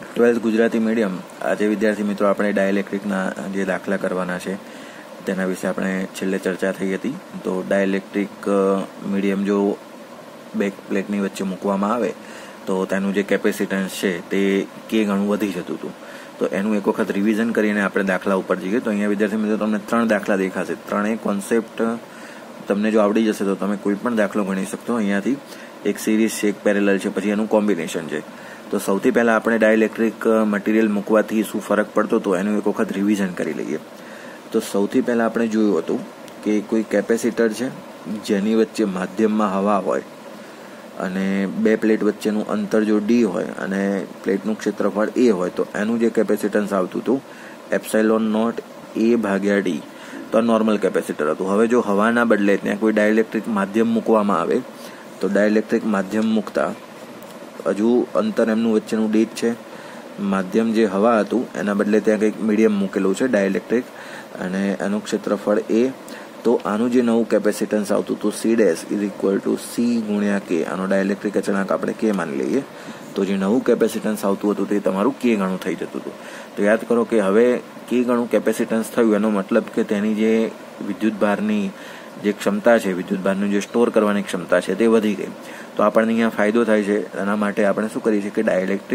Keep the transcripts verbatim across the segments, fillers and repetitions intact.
Twelfth Gujarati medium આજે વિદ્યાર્થી મિત્રો આપણે ડાયલેક્ટ્રિકના જે દાખલા કરવાના છે તેના વિશે આપણે છેલ્લે ચર્ચા થઈ હતી. તો ડાયલેક્ટ્રિક મીડિયમ જો બે પ્લેટની વચ્ચે મૂકવામાં આવે તો તેનું જે કેપેસિટન્સ છે તે કે ઘણું વધી જતું હતું. તો એનું એક વખત રિવિઝન કરીને આપણે દાખલા ઉપર જઈએ. તો અહીંયા વિદ્યાર્થી મિત્રો તમને ત્રણ દાખલા દેખાશે. ત્રણેય કોન્સેપ્ટ તમને જો આવડી જશે તો તમે કોઈ પણ દાખલો ગણી શકશો. અહીંયાથી એક સિરીઝ છે, એક પેરેલલ છે, પછી એનું કોમ્બિનેશન છે. તો સૌથી પહેલા આપણે ડાયલેક્ટ્રિક મટીરિયલ મૂકવાથી શું ફરક પડતો હતો એનું એક વખત રિવિઝન કરી લઈએ. તો સૌથી પહેલા આપણે જોયું હતું કે કોઈ કેપેસિટર છે જેની વચ્ચે માધ્યમમાં હવા હોય અને બે પ્લેટ વચ્ચેનું અંતર જો ડી હોય અને પ્લેટનું ક્ષેત્રફળ એ હોય તો એનું જે કેપેસિટન્સ આવતું હતું એપ્સાઇલોન નોટ એ ભાગ્યા ડી. તો આ નોર્મલ કેપેસિટર હતું. હવે જો હવાના બદલે ત્યાં કોઈ ડાયલેક્ટ્રિક માધ્યમ મૂકવામાં આવે તો ડાયલેક્ટ્રિક માધ્યમ મૂકતા હજુ અંતર એમનું વચ્ચેનું ડી જ છે. માધ્યમ જે હવા હતું એના બદલે ત્યાં કંઈક મીડિયમ મૂકેલું છે ડાયલેક્ટ્રિક અને એનું ક્ષેત્રફળ એ. તો આનું જે નવું કેપેસિટન્સ આવતું હતું C dash is equal to C ગુણ્યા કે. આનો ડાયલેક્ટ્રિક અચળાંક આપણે કે માની લઈએ. તો જે નવું કેપેસિટન્સ આવતું હતું તે તમારું કે ગણું થઈ જતું હતું. તો યાદ કરો કે હવે કે ગણું કેપેસિટન્સ થયું એનો મતલબ કે તેની જે વિદ્યુત ભારની જે ક્ષમતા છે, વિદ્યુત ભારનું જે સ્ટોર કરવાની ક્ષમતા છે તે વધી ગઈ. તો આપણને અહીંયા ફાયદો થાય છે. એના માટે આપણે શું કરીએ છીએ કે ડાયલેક્ટ્રિક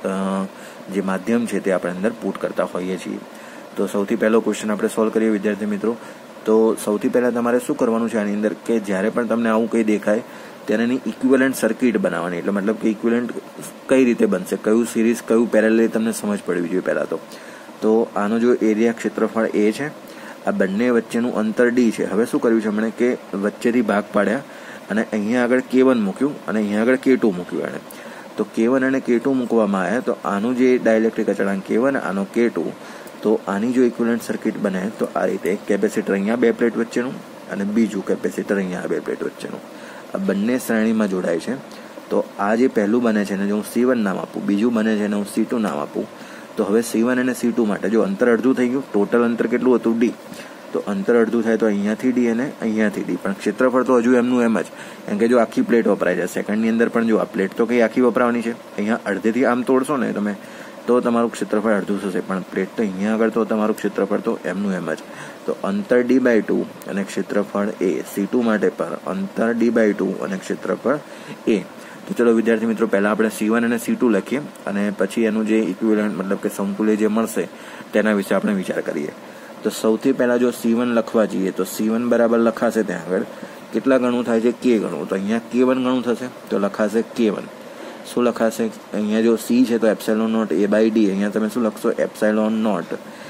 જે માધ્યમ છે તે આપણે અંદર પુટ કરતા હોઈએ છીએ. તો સૌથી પહેલો ક્વેશ્ચન આપણે સોલ્વ કરીએ વિદ્યાર્થી મિત્રો. તો સૌથી પહેલાં તમારે શું કરવાનું છે આની અંદર કે જ્યારે પણ તમને આવું કંઈ દેખાય ત્યારે એની ઇક્વિવેલન્ટ સર્કિટ બનાવવાની. એટલે મતલબ કે ઇક્વિવેલન્ટ કઈ રીતે બનશે, કયું સિરીઝ કયું પેરેલલ તમને સમજ પડવી જોઈએ પહેલાં તો. તો આનો જો એરિયા ક્ષેત્રફળ એ છે, આ બંને વચ્ચેનું અંતર ડી છે. હવે શું કર્યું છે હમણાં કે વચ્ચેથી ભાગ પાડ્યા અને અહીંયા આગળ કે વન મૂક્યું અને અહીંયા આગળ કે ટુ મૂક્યું એણે. તો કે વન અને કે ટુ મૂકવામાં આવ્યા તો આનું જે ડાયલેક્ટ્રિક અચળાંક કે વન, આનો કે ટુ, તો આની જો ઇક્વિવેલન્ટ સર્કિટ બને તો આ રીતે કેપેસિટર અહીંયા બે પ્લેટ વચ્ચેનું અને બીજું કેપેસિટર અહીંયા બે પ્લેટ વચ્ચેનું, આ બંને શ્રેણીમાં જોડાય છે. તો આ જે પહેલું બને છે એને જો હું સી વન નામ આપું, બીજું બને છે એને હું સી ટુ નામ આપું. તો હવે સી વન અને સી ટુ માટે જો અંતર અડધું થઈ ગયું, ટોટલ અંતર કેટલું હતું ડી. તો અંતર અડધું થાય તો અહીંયાથી ડી અને અહીંયાથી ડી, પણ ક્ષેત્રફળ તો હજુ એમનું એમ જ. કેમ કે જો આખી પ્લેટ વપરાય છે સેકન્ડની અંદર, પણ જો આ પ્લેટ તો કંઈ આખી વપરાવાની છે. અહીંયા અડધેથી આમ તોડશો ને તમે તો તમારું ક્ષેત્રફળ અડધું થશે, પણ પ્લેટ તો અહીંયા આગળ તો તમારું ક્ષેત્રફળ તો એમનું એમ જ. તો અંતર ડી બાય ટુ અને ક્ષેત્રફળ એ. સી ટુ માટે પર અંતર ડી બાય ટુ અને ક્ષેત્રફળ એ. તો ચલો વિદ્યાર્થી મિત્રો પહેલાં આપણે સી વન અને સી ટુ લખીએ અને પછી એનું જે ઇક્વિવેલન્ટ મતલબ કે સમતુલ્ય જે મળશે તેના વિશે આપણે વિચાર કરીએ. તો સૌથી પહેલાં જો સી વન લખવા જઈએ તો સી વન બરાબર લખાશે ત્યાં આગળ કેટલા ગણું થાય છે કે ગણું. તો અહીંયા કે વન ગણું થશે તો લખાશે કે વન. શું લખાશે અહીંયા જો સી છે તો epsilon naught A by D. અહીંયા તમે શું લખશો એપ્સાઇલોન નોટ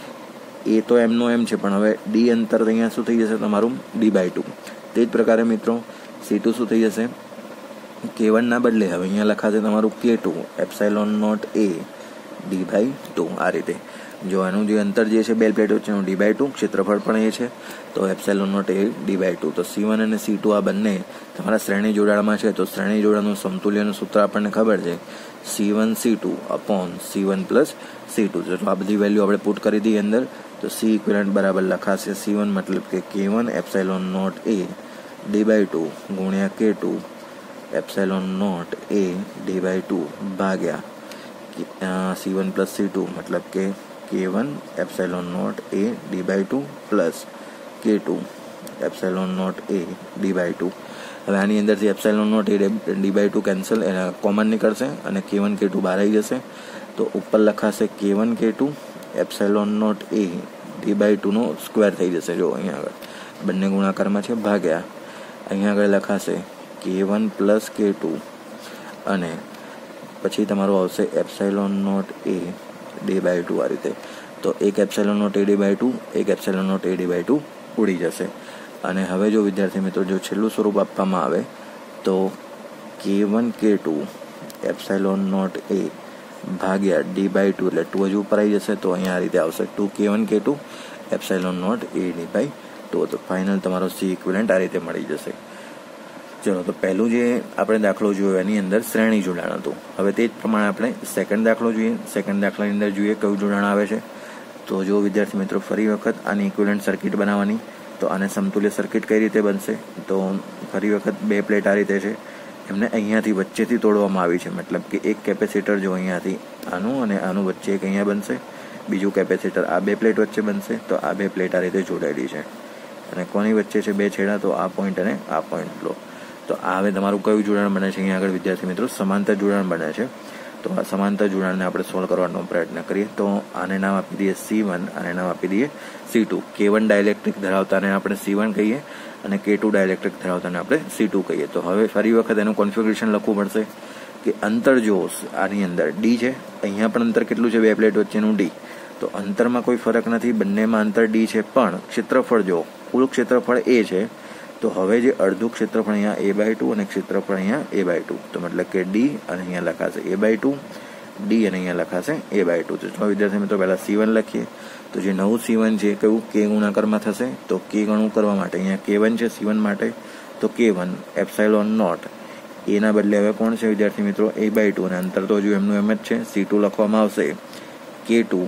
એ તો એમનો એમ છે, પણ હવે ડી અંતર અહીંયા શું થઈ જશે તમારું ડી બાય ટુ. તે જ પ્રકારે મિત્રો સી ટુ શું થઈ જશે કે વન ના બદલે હવે અહીંયા લખાશે તમારું K two epsilon naught A D by two. આ રીતે જો આનું જે અંતર જે છે બે પ્લેટ વચ્ચેનું ડી બાય ટુ, ક્ષેત્રફળ પણ એ છે તો epsilon naught A D by two. તો સી વન અને સી ટુ આ બંને તમારા શ્રેણી જોડાણમાં છે. તો શ્રેણી જોડાણનું સમતુલ્યનું સૂત્ર આપણને ખબર છે C one C two upon C one plus C two. તો આ બધી વેલ્યુ આપણે પુટ કરી દઈએ અંદર. તો સી ઇક્વિવેલન્ટ બરાબર લખાશે સી વન મતલબ કે K one epsilon naught A D by two ગુણ્યા K two epsilon naught A D by two ભાગ્યા C one plus C two મતલબ કે K one epsilon naught A D by two plus K two epsilon naught A D by two. હવે આની અંદરથી epsilon naught A D by two cancel common નીકળશે અને કે one K two બહાર આવી જશે. તો ઉપર લખાશે K one K two epsilon naught A D by ટુનો સ્ક્વેર થઈ જશે. જો અહીંયા આગળ બંને ગુણાકારમાં છે ભાગ્યા અહીંયા આગળ લખાશે K one plus K two અને પછી તમારું આવશે epsilon naught A D by two. આ રીતે તો એક epsilon naught A D by two, એક epsilon naught A D by two ઉડી જશે. અને હવે જો વિદ્યાર્થી મિત્રો જો છેલ્લું સ્વરૂપ આપવામાં આવે તો K one K two epsilon naught A ભાગ્યા ડી બાય ટુ, એટલે ટુ હજુ ઉપર આવી જશે તો અહીંયા આ રીતે આવશે two K one K two epsilon naught A D by two. તો ફાઇનલ તમારો સી ઇક્વિવેલન્ટ આ રીતે મળી જશે. ચલો તો પહેલું જે આપણે દાખલો જોયો એની અંદર શ્રેણી જોડાણ હતું. હવે તે જ પ્રમાણે આપણે સેકન્ડ દાખલો જોઈએ. સેકન્ડ દાખલાની અંદર જોઈએ કયું જોડાણ આવે છે. તો જો વિદ્યાર્થી મિત્રો ફરી વખત આની ઇક્વિવેલન્ટ સર્કિટ બનાવવાની. તો આને સમતુલ્ય સર્કિટ કઈ રીતે બનશે તો ફરી વખત બે પ્લેટ આ રીતે છે, એમને અહીંયાથી વચ્ચેથી તોડવામાં આવી છે, મતલબ કે એક કેપેસિટર જો અહીંયાથી આનું અને આનું વચ્ચે એક અહીંયા બનશે, બીજું કેપેસિટર આ બે પ્લેટ વચ્ચે બનશે, તો આ બે પ્લેટ આ રીતે જોડાયેલી છે અને કોની વચ્ચે છે બે છેડા, તો આ પોઈન્ટ અને આ પોઈન્ટ લો. તો આ હવે તમારું કયું જોડાણ બને છે અહીંયા આગળ વિદ્યાર્થી મિત્રો? સમાંતર જોડાણ બને છે. તો આ સમાંતર જોડાણને આપણે સોલ્વ કરવાનો પ્રયત્ન કરીએ. તો આને નામ આપી દઈએ સી વન, આને નામ આપી દઈએ C two. K one dielectric ધરાવતાને આપણે સી વન કહીએ અને કે ટુ ડાયલેક્ટ્રિક ધરાવતાને આપણે સી ટુ કહીએ. તો હવે ફરી વખત એનું કોન્ફિગરેશન લખવું પડશે કે અંતર જો આની અંદર ડી છે, અહીંયા પણ અંતર કેટલું છે બે પ્લેટ વચ્ચેનું ડી. તો અંતરમાં કોઈ ફરક નથી, બંનેમાં અંતર ડી છે, પણ ક્ષેત્રફળ જો કુલ ક્ષેત્રફળ એ છે. તો હવે જે અડધું ક્ષેત્રફળ અહીંયા એ બાય ટુ અને ક્ષેત્રફળ અહીંયા એ બાય ટુ, તો મતલબ કે ડી અને અહીંયા લખાશે એ બાય ટુ, ડી અને અહીંયા લખાશે એ બાય ટુ. તો ચલો વિદ્યાર્થી મિત્રો પહેલા સી વન લખીએ. તો જે નવું સી વન છે કયું કે ગુણાકારમાં થશે, તો કે ગણું કરવા માટે અહીંયા કે વન છે સી વન માટે, તો કે વન એપ્સાઇલોન નોટ એના બદલે હવે કોણ છે વિદ્યાર્થી મિત્રો? એ બાય ટુ, અને અંતર તો હજુ એમનું એમ જ છે, સી ટુ લખવામાં આવશે K two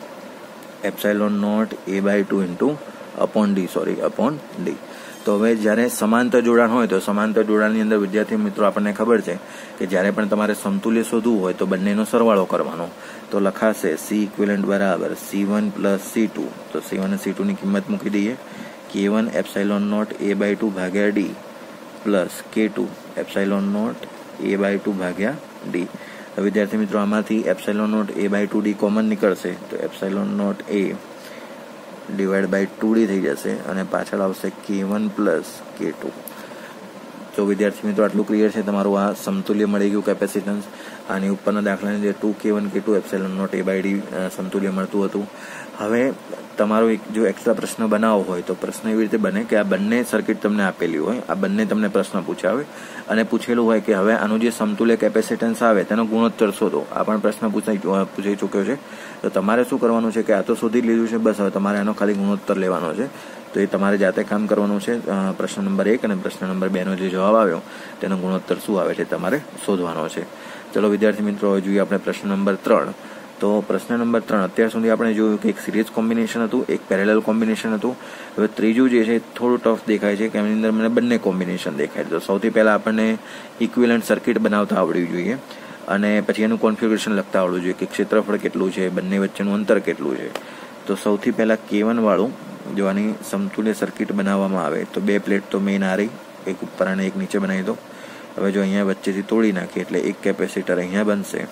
epsilon naught A by two into upon D, sorry upon D. તો હવે જ્યારે સમાંતર જોડાણ હોય તો સમાંતર જોડાણની અંદર વિદ્યાર્થી મિત્રો આપણને ખબર છે કે જ્યારે પણ તમારે સમતુલ્ય શોધવું હોય તો બંનેનો સરવાળો કરવાનો. તો લખાશે સી ઇક્વિવેલન્ટ બરાબર C one plus C two. તો સી વન અને સી ટુ ની કિંમત મૂકી દઈએ. K one epsilon naught A by two ભાગ્યા D plus K two epsilon naught A by two ભાગ્યા ડી. વિદ્યાર્થી મિત્રો આમાંથી epsilon naught A by two D common નીકળશે, તો epsilon naught A divide by two D થઈ જશે અને પાછળ આવશે કે વન પ્લસ કે ટુ. તો વિદ્યાર્થી મિત્રો આટલું ક્લિયર છે, તમારું આ સમતુલ્ય મળી ગયું કેપેસિટન્સ. આની ઉપરના દાખલાની અંદર two K one K two epsilon naught A by D સમતુલ્ય મળતું હતું. હવે તમારો એક જો એક્સ્ટ્રા પ્રશ્ન બનાવવો હોય તો પ્રશ્ન એવી રીતે બને કે આ બંને સર્કિટ તમને આપેલી હોય, આ બંને તમને પ્રશ્ન પૂછ્યા હોય અને પૂછેલું હોય કે હવે આનું જે સમતુલ્ય કેપેસિટન્સ આવે તેનો ગુણોત્તર શોધો. આ પણ પ્રશ્ન પૂછાઈ પૂછાઈ ચૂક્યો છે. તો તમારે શું કરવાનું છે કે આ તો શોધી લીધું છે, બસ હવે તમારે આનો ખાલી ગુણોત્તર લેવાનો છે. તો એ તમારે જાતે કામ કરવાનું છે. પ્રશ્ન નંબર એક અને પ્રશ્ન નંબર બે નો જે જવાબ આવ્યો તેનો ગુણોત્તર શું આવે છે તમારે શોધવાનો છે. ચલો વિદ્યાર્થી મિત્રો હવે જોઈએ આપણે પ્રશ્ન નંબર ત્રણ. તો પ્રશ્ન નંબર ત્રણ અત્યાર સુધી આપણે જોયું કે એક સિરીઝ કોમ્બિનેશન હતું, એક પેરેલલ કોમ્બિનેશન હતું. હવે ત્રીજું જે છે થોડું ટફ દેખાય છે કે એની અંદર મને બંને કોમ્બિનેશન દેખાય છે. તો સૌથી પહેલા આપણને ઇક્વિવેલન્ટ સર્કિટ બનાવતા આવડવી જોઈએ અને પછી એનું કોન્ફિગરેશન લખતા આવડવું જોઈએ કે ક્ષેત્રફળ કેટલું છે, બંને વચ્ચેનું અંતર કેટલું છે. તો સૌથી પહેલા કે વન વાળું જો આની સમતુલ્ય સર્કિટ બનાવવામાં આવે તો બે પ્લેટ તો મેઇન આ રહી, એક ઉપર અને એક નીચે બનાવી દો. હવે જો અહીંયા વચ્ચેથી તોડી નાખીએ એટલે એક કેપેસિટર અહીંયા બનશે,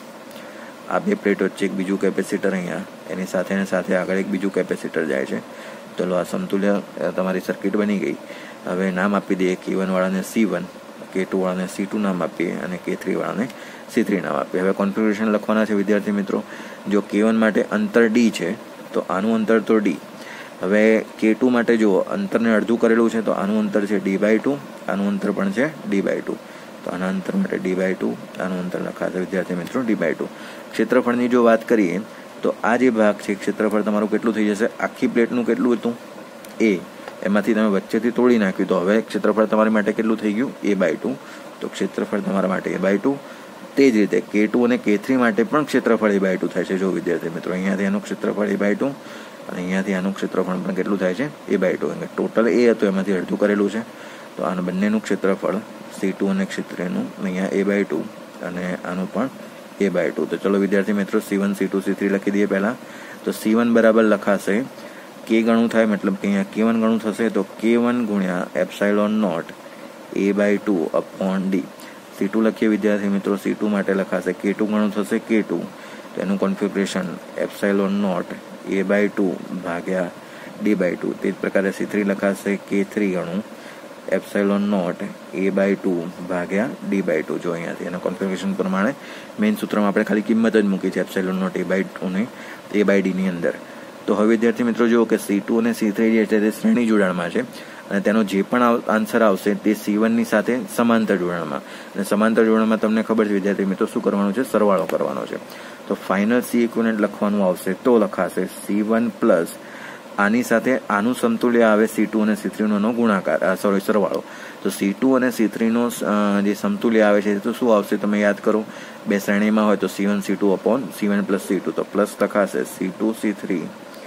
આ બે પ્લેટ વચ્ચે એક બીજું કેપેસિટર અહીંયા, એની સાથે ને સાથે આગળ એક બીજું કેપેસિટર જાય છે. ચલો આ સમતુલ્ય તમારી સર્કિટ બની ગઈ. હવે નામ આપી દઈએ કે વન વાળાને સી વન, કે ટુ વાળાને સી ટુ નામ આપીએ અને કે થ્રી વાળાને સી થ્રી નામ આપીએ. હવે કોન્ફિગરેશન લખવાના છે વિદ્યાર્થી મિત્રો. જો કે વન માટે અંતર ડી છે તો આનું અંતર તો ડી. હવે કે ટુ માટે જુઓ અંતરને અડધું કરેલું છે તો આનું અંતર છે ડી બાય ટુ, આનું અંતર પણ છે ડી બાય ટુ. તો આના અંતર માટે ડી બાય ટુ, આનું અંતર લખાશે વિદ્યાર્થી મિત્રો ડી બાય ટુ. ક્ષેત્રફળની જો વાત કરીએ તો આ જે ભાગ છે ક્ષેત્રફળ તમારું કેટલું થઈ જશે? આખી પ્લેટનું કેટલું હતું? એ, એમાંથી તમે વચ્ચેથી તોડી નાખ્યું તો હવે ક્ષેત્રફળ તમારી માટે કેટલું થઈ ગયું? A by two. તો ક્ષેત્રફળ તમારા માટે એ બાય ટુ. તે જ રીતે કે ટુ અને કે થ્રી માટે પણ ક્ષેત્રફળ એ બાય ટુ થાય છે. જો વિદ્યાર્થી મિત્રો અહીંયાથી આનું ક્ષેત્રફળ એ બાય ટુ અને અહીંયાથી આનું ક્ષેત્રફળ પણ કેટલું થાય છે? A by two. Total A હતું એમાંથી અડધું કરેલું છે. તો આનું બંનેનું ક્ષેત્રફળ સી ટુ અને ક્ષેત્રનું અહીંયા એ બાય ટુ અને આનું પણ એ બાય ટુ. તો ચલો વિદ્યાર્થી મિત્રો C one C two C three લખી દઈએ પહેલા. તો સી વન બરાબર લખાશે કે ગણું થાય, મતલબ કે અહીંયા કે વન ગણું થશે તો કે વન ગુણ્યા epsilon naught A by two upon D. C two લખીએ વિદ્યાર્થી મિત્રો. સી ટુ માટે લખાશે કે ટુ ગણું થશે કે ટુ, તો એનું configuration epsilon naught A by two ભાગ્યા ડી બાય ટુ. તે જ પ્રકારે સી થ્રી લખાશે કે થ્રી ગણું epsilon naught A by two ભાગ્યા ડી બાય ટુ. જો અહીંયાથી એના કોન્ફિગરેશન પ્રમાણે મેઇન સૂત્રમાં આપણે ખાલી કિંમત જ મૂકી છે એપ્સાઇલોન નોટ એ બાય ટુની એ બાય ડીની અંદર. તો હવે વિદ્યાર્થી મિત્રો જુઓ કે સી ટુ અને સી થ્રી જે છે તે શ્રેણી જોડાણમાં છે અને તેનો જે પણ આન્સર આવશે તે સી વનની સાથે સમાંતર જોડાણમાં. અને સમાંતર જોડાણમાં તમને ખબર છે વિદ્યાર્થી મિત્રો શું કરવાનું છે? સરવાળો કરવાનો છે. તો ફાઇનલ સી ઇક્વિવેલન્ટ લખવાનું આવશે તો લખાશે સી વન પ્લસ આની સાથે આનું સમતુલ્ય આવે સી ટુ અને સી થ્રી નો ગુણાકાર, સોરી સરવાળો. તો સી ટુ અને સી થ્રી નો જે સમતુલ્ય આવે છે તો શું આવશે તમે યાદ કરો? બે શ્રેણીમાં હોય તો C one C two upon C one plus C two. તો પ્લસ લખાશે C two C three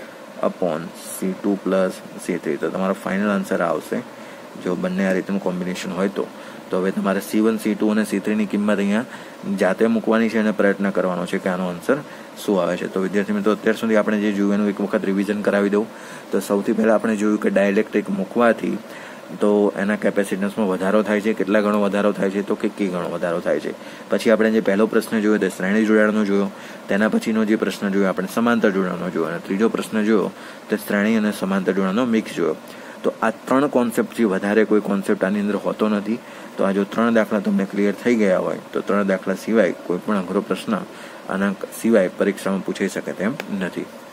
upon C two plus C three. તો તમારો ફાઇનલ આન્સર આવશે જો બંને આ રીતનું કોમ્બિનેશન હોય તો. તો તો હવે તમારે સી વન સી ટુ અને સી થ્રીની કિંમત અહીંયા જાતે મૂકવાની છે અને પ્રયત્ન કરવાનો છે કે આનો આન્સર શું આવે છે. તો વિદ્યાર્થી મિત્રો અત્યાર સુધી આપણે જે જોયું એનું એક વખત રિવિઝન કરાવી દઉં. તો સૌથી પહેલાં આપણે જોયું કે ડાયલેક્ટ્રિક મૂકવાથી તો એના કેપેસિટન્સમાં વધારો થાય છે. કેટલા ગણો વધારો થાય છે? તો કે કે ગણો વધારો થાય છે. પછી આપણે જે પહેલો પ્રશ્ન જોયો તે શ્રેણી જોડાણનો જોયો. તેના પછીનો જે પ્રશ્ન જોયો આપણે સમાંતર જોડાણનો જોયો. અને ત્રીજો પ્રશ્ન જોયો તે શ્રેણી અને સમાંતર જોડાણનો મિક્સ જોયો. તો આ ત્રણ કોન્સેપ્ટથી વધારે કોઈ કોન્સેપ્ટ આની અંદર હોતો નથી. તો આ જો ત્રણ દાખલા તમને ક્લિયર થઈ ગયા હોય તો ત્રણ દાખલા સિવાય કોઈ પણ અઘરો પ્રશ્ન આના સિવાય પરીક્ષામાં પૂછાઈ શકે તેમ નથી.